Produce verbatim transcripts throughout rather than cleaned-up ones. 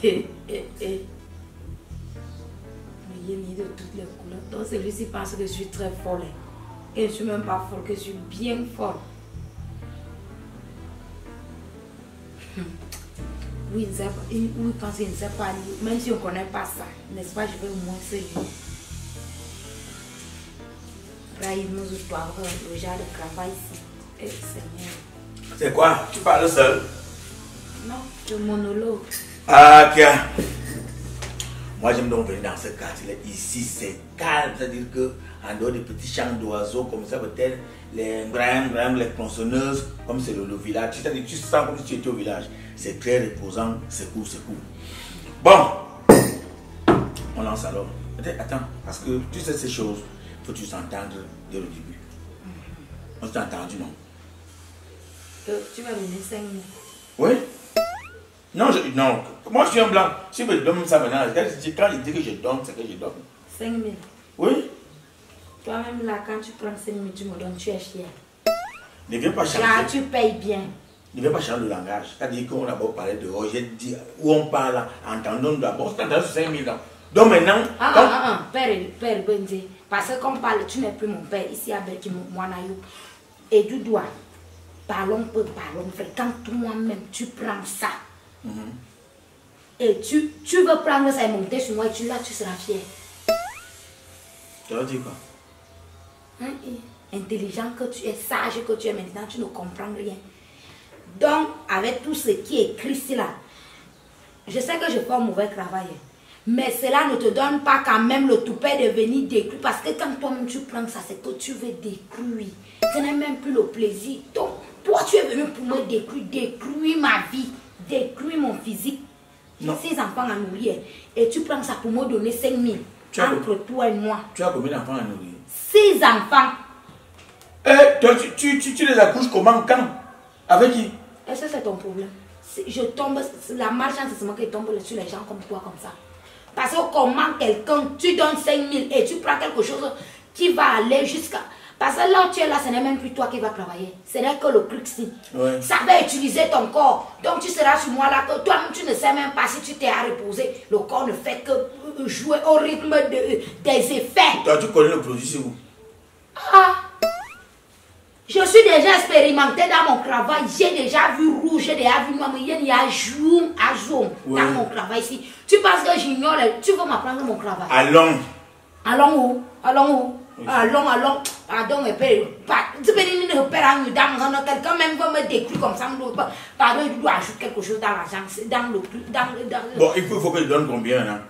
Et, et, et. Mais il y a mis de toutes les couleurs. Donc celui-ci pense que je suis très folle. Et je ne suis même pas folle, que je suis bien folle. Oui, il, sait, il, il pense qu'il ne sait pas lire. Même si on ne connaît pas ça, n'est-ce pas, je vais au moins se lire. Là, il nous doit le genre de travail ici. Eh, Seigneur. C'est quoi? Tu parles seul? Non, le monologue. Ah, tiens. Moi, j'aime donc venir dans ce quartier-là. Ici, c'est calme. C'est-à-dire que, en dehors des petits chants d'oiseaux, comme ça, peut-être, les brins, brins, les tronçonneuses, comme c'est le, le village. C'est-à-dire que tu sens comme si tu étais au village. C'est très reposant. C'est cool, c'est cool. Bon. On lance alors. Attends, parce que tu sais ces choses, il faut que tu t'entendes dès le début. On s'est entendu, non? Euh, tu vas venir cinq minutes. Oui? Non, je, non, moi je suis un blanc. Si je me donne ça maintenant, quand il dit que je donne, c'est que je donne. cinq minutes. Oui? Toi-même là, quand tu prends cinq minutes, tu me donnes, tu es fier. Ne viens pas changer. Là, tu payes bien. Ne viens pas changer le langage. C'est-à-dire qu'on a d'abord parlé de oh, j'ai dit où on parle, entendons d'abord, c'est sur cinq mille ans. Donc maintenant. Ah, quand... ah, ah, père, père Benzi, parce que comme parle, tu n'es plus mon père, ici avec moi, et tu dois. Parlons peu, parlons frère. Quand toi-même tu prends ça, mm-hmm. et tu, tu veux prendre ça et monter sur moi, et tu là, tu seras fier. Tu vas dire quoi? Hein, intelligent que tu es, sage que tu es maintenant, tu ne comprends rien. Donc, avec tout ce qui est écrit ici là, je sais que je fais un mauvais travail, mais cela ne te donne pas quand même le toupet de venir détruire, parce que quand toi-même tu prends ça, c'est que tu veux détruire. Ce n'est même plus le plaisir. Donc, toi, tu es venu pour me détruire, détruire ma vie, détruire mon physique. J'ai six enfants à nourrir. Et tu prends ça pour me donner cinq mille entre toi et moi. Tu as combien d'enfants à nourrir? Six enfants. Eh, toi, tu, tu, tu, tu les accouches comment? Quand? Avec qui? Est-ce que c'est ton problème? Je tombe, la malchance, c'est seulement que je tombe sur les gens comme toi, comme ça. Parce que comment quelqu'un, tu donnes cinq mille et tu prends quelque chose qui va aller jusqu'à... Parce que là où tu es là, ce n'est même plus toi qui va travailler. Ce n'est que le Crixi. Ouais. Ça va utiliser ton corps. Donc tu seras sur moi là, que toi-même tu ne sais même pas si tu t'es à reposer. Le corps ne fait que jouer au rythme de, des effets. Toi, tu connais le produit, c'est où? Ah! Je suis déjà expérimenté dans mon travail. J'ai déjà vu rouge, j'ai déjà vu noir. Il y a zoom à zoom ouais. Dans mon travail ici. Tu penses que j'ignore? Tu veux m'apprendre mon travail? Allons. Allons où? Allons où? Oui. Allons, allons. Pardon, mais tu peux dire que quelqu'un même veut me décrire comme ça. Pardon, il doit ajouter quelque chose dans l'argent. Dans le dans, dans, bon, il faut, il faut que je donne combien là?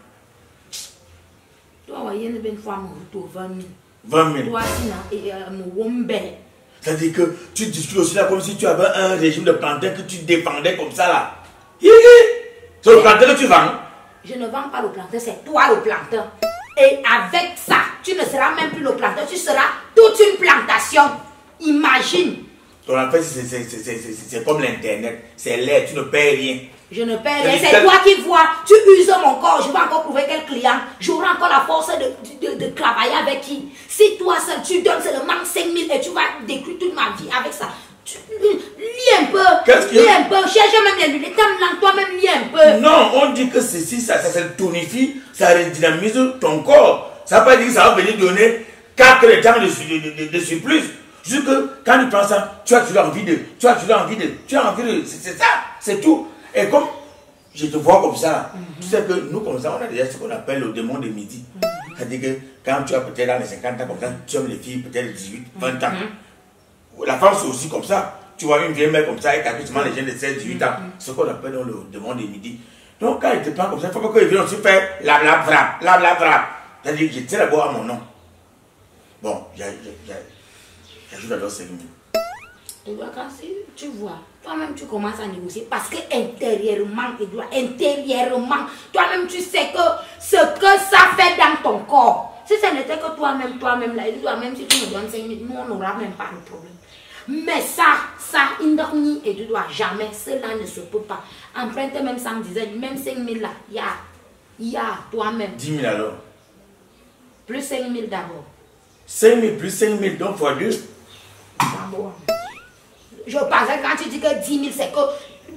Toi, voyez, une fois mon retour, vingt mille. vingt mille. Toi, sinon, mon wombe. C'est-à-dire que tu discutes aussi là comme si tu avais un régime de plantain que tu défendais comme ça là. C'est le plantain que tu vends? Je ne vends pas le plantain, c'est toi le plantain. Et avec ça, tu ne seras même plus le plantain, tu seras toute une plantation. Imagine. Ton affaire, c'est comme l'internet, c'est l'air, tu ne payes rien. Je ne paie rien, c'est toi qui vois, tu uses mon corps, je vais encore trouver quel client, j'aurai encore la force de, de, de, de travailler avec qui. Si toi seul tu donnes seulement cinq mille et tu vas détruire toute ma vie avec ça, tu, lis un peu, lis un peu, cherche même les lunettes, toi-même lis un peu. Non, on dit que ceci, ça, ça, ça tonifie, ça redynamise ton corps. Ça ne veut pas dire que ça va venir donner quatre temps de, de, de, de surplus. Juste que quand tu prends ça, tu as toujours envie de, tu as toujours envie de, tu as envie de, c'est ça, c'est tout. Et comme je te vois comme ça, mm-hmm. Tu sais que nous comme ça, on a déjà ce qu'on appelle le démon de midi. Mm-hmm. C'est-à-dire que quand tu as peut-être dans les cinquante ans comme ça, tu aimes les filles peut-être dix-huit, vingt ans. Mm-hmm. La femme c'est aussi comme ça. Tu vois une vieille mère comme ça avec habituellement les jeunes de seize, dix-huit ans. Mm-hmm. Ce qu'on appelle dans le démon de midi. Donc quand il te prend comme ça, il faut qu'il vienne aussi faire la bla bra, la bla bra. C'est-à-dire que je tiens d'abord à mon nom. Bon, j'ajoute d'abord cinq mille. Et donc, quand tu vois, toi-même tu commences à négocier parce que intérieurement, intérieurement, toi-même tu sais que ce que ça fait dans ton corps. Si ce n'était que toi-même, toi-même, là, toi-même, si tu me donnes cinq mille, nous on n'aura même pas le problème. Mais ça, ça, indorni et tu dois jamais, cela ne se peut pas. Emprunter même cent dix, même cinq mille là, il y a, il y a toi-même. dix mille alors. Plus cinq mille d'abord. cinq mille plus cinq mille, donc fois deux. D'abord. Je pensais quand tu dis que dix mille, c'est que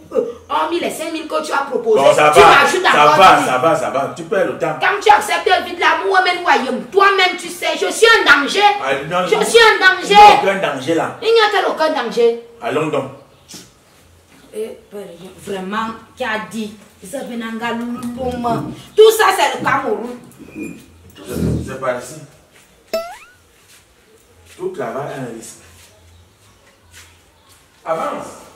hormis les cinq mille que tu as proposé, Bon, ça tu va, m'ajoutes ça encore va, dix mille. ça va, ça va. Tu perds le temps. Quand tu acceptes de vivre l'amour, même royaume, toi-même tu sais, je suis un danger. Ah, non, je non, suis un danger. Il n'y a aucun danger là. Il n'y a aucun danger. Allons donc. Et, vraiment, qui a dit tout ça c'est le Cameroun. C'est pas ici. Tout travail a un risque. Avance.